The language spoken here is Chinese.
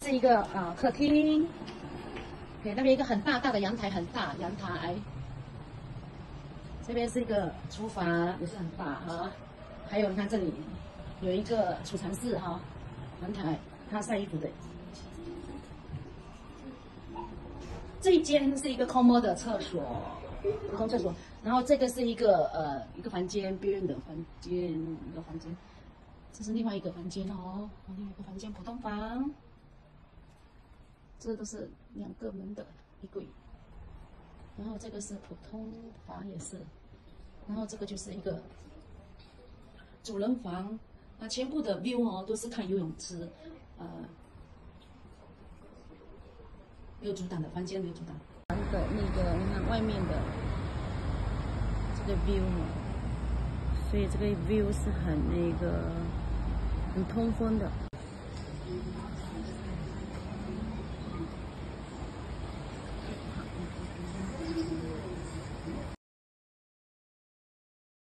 是一个客厅，对，那边一个很大的阳台，很大阳台。这边是一个厨房，也是很大哈。还有你看这里有一个储藏室哈，阳台，它晒衣服的。这一间是一个 common 的厕所，普通厕所。然后这个是一个房间，别人的房间，一个房间。这是另外一个房间哦，另外一个房间普通房。这都是2个门的衣柜。然后这个是普通房也是，然后这个就是一个主人房，全部的 view 哦都是看游泳池，没有阻挡的房间没有阻挡。的那个你看外面的这个 view 所以这个 view 是很通风的。